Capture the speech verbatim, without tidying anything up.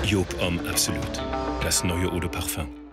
Job Homme Absolut. Das neue Eau de Parfum.